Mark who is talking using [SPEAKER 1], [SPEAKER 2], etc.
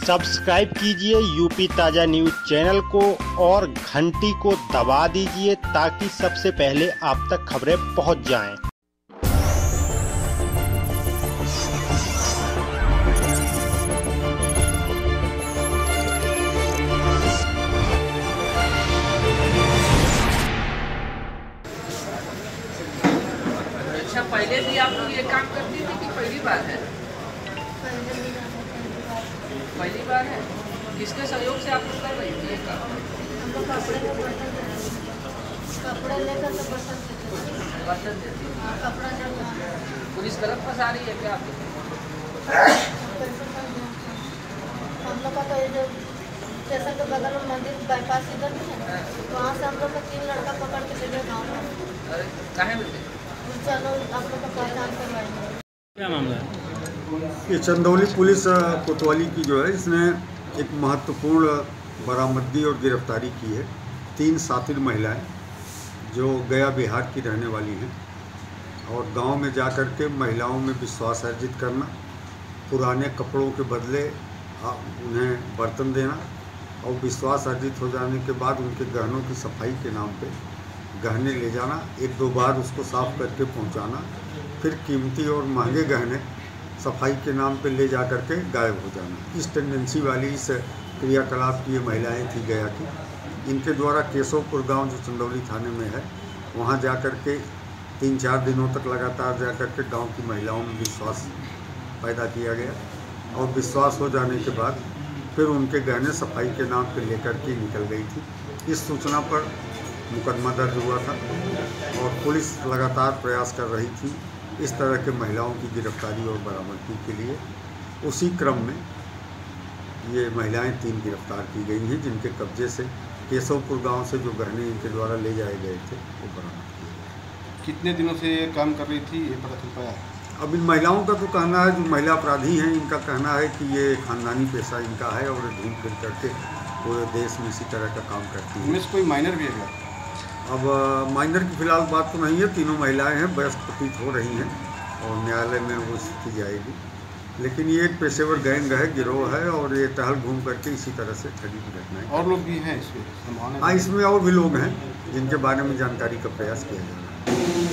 [SPEAKER 1] Subscribe कीजिए UP ताज़ा news channel को और घंटी को दबा दीजिए ताकि सबसे पहले आप तक खबरें पहुंच जाएं।
[SPEAKER 2] अच्छा, पहले भी आप लोग ये काम करती थी कि पहली बार है? पहली बार है। किसके सहयोग से आप लोग कर रही थी ये काम?
[SPEAKER 3] कपड़े लेकर तो
[SPEAKER 2] बर्तन देती है। पुलिस गलत फंसा रही है क्या आप लोग?
[SPEAKER 3] हम लोग का तो ये जो स्टेशन के बगल में मंदिर बाईपास इधर भी है, वहाँ से हम लोग को 3 लड़का पकड़ के ले गए गाँव में।
[SPEAKER 2] अरे काहे मिलते?
[SPEAKER 3] चलो आप लोग का पहचान करवाएंगे।
[SPEAKER 4] क्या मामला है?
[SPEAKER 5] ये चंदौली पुलिस कोतवाली की जो है, इसने एक महत्वपूर्ण बरामदगी और गिरफ्तारी की है। 3 शातिर महिलाएं जो गया बिहार की रहने वाली हैं और गांव में जाकर के महिलाओं में विश्वास अर्जित करना, पुराने कपड़ों के बदले उन्हें बर्तन देना और विश्वास अर्जित हो जाने के बाद उनके गहनों की सफाई के नाम पे गहने ले जाना, 1-2 बार उसको साफ करके पहुंचाना, फिर कीमती और महंगे गहने सफाई के नाम पे ले जा कर के गायब हो जाना। इस टेंडेंसी वाली इस क्रियाकलाप की ये महिलाएं थी गया की। इनके द्वारा केशवपुर गांव जो चंदौली थाने में है, वहां जा कर के 3-4 दिनों तक लगातार जा कर के गाँव की महिलाओं में विश्वास पैदा किया गया और विश्वास हो जाने के बाद फिर उनके गहने सफाई के नाम पे लेकर के निकल गई थी। इस सूचना पर मुकदमा दर्ज हुआ था और पुलिस लगातार प्रयास कर रही थी इस तरह के महिलाओं की गिरफ्तारी और बरामदगी के लिए। उसी क्रम में ये महिलाएं 3 गिरफ्तार की गई हैं, जिनके कब्जे से केशवपुर गांव से जो गहने इनके द्वारा ले जाए गए थे वो बरामद किए गए।
[SPEAKER 4] कितने दिनों से ये काम कर रही थी, ये पता चल पाया?
[SPEAKER 5] अब इन महिलाओं का तो कहना है, जो महिला अपराधी हैं इनका कहना है कि ये खानदानी पेशा इनका है और घूम फिर करके पूरे देश में इसी तरह का काम करती है।
[SPEAKER 4] इनमें से कोई माइनर भी है?
[SPEAKER 5] अब माइनर की फिलहाल बात तो नहीं है, तीनों महिलाएं हैं, वयस्क प्रतीत हो रही हैं और न्यायालय में वो स्थिति जाएगी। लेकिन ये एक पेशेवर गैंग है, गिरोह है और ये टहल घूम करके इसी तरह से ठगी की घटनाएं।
[SPEAKER 4] और लोग भी हैं इसमें संभावना?
[SPEAKER 5] हाँ, इसमें और भी लोग हैं जिनके बारे में जानकारी का प्रयास किया जा रहा है।